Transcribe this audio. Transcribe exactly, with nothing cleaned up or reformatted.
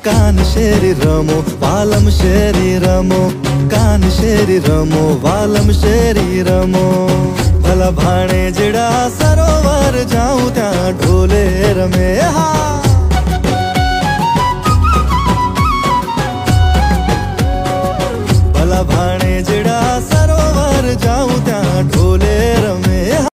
कान शेरी रमो वालम शेरी रमो, कान शेरी रमो वालम शेरी रमो। भला भाणे जड़ा सरोवर जाऊं त्या ढोले रमे,